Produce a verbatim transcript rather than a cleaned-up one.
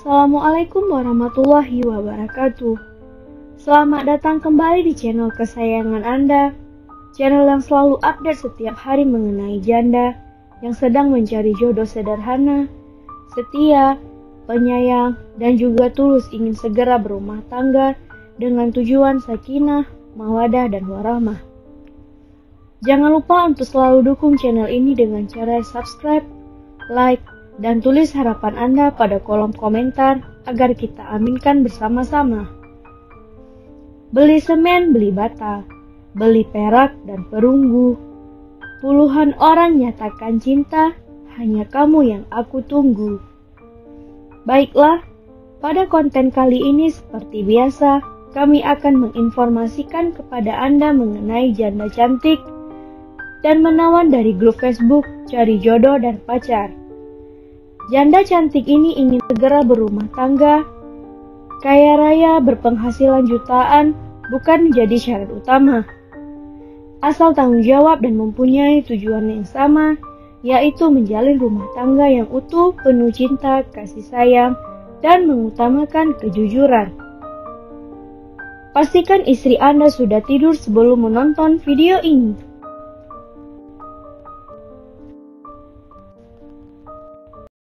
Assalamualaikum warahmatullahi wabarakatuh. Selamat datang kembali di channel kesayangan Anda, channel yang selalu update setiap hari mengenai janda yang sedang mencari jodoh sederhana, setia, penyayang, dan juga tulus ingin segera berumah tangga dengan tujuan sakinah, mawadah, dan warahmah. Jangan lupa untuk selalu dukung channel ini dengan cara subscribe, like, dan tulis harapan Anda pada kolom komentar agar kita aminkan bersama-sama. Beli semen, beli bata, beli perak dan perunggu. Puluhan orang nyatakan cinta, hanya kamu yang aku tunggu. Baiklah, pada konten kali ini seperti biasa, kami akan menginformasikan kepada Anda mengenai janda cantik dan menawan dari grup Facebook Cari Jodoh dan Pacar. Janda cantik ini ingin segera berumah tangga, kaya raya, berpenghasilan jutaan bukan menjadi syarat utama. Asal tanggung jawab dan mempunyai tujuan yang sama, yaitu menjalin rumah tangga yang utuh, penuh cinta, kasih sayang, dan mengutamakan kejujuran. Pastikan istri Anda sudah tidur sebelum menonton video ini.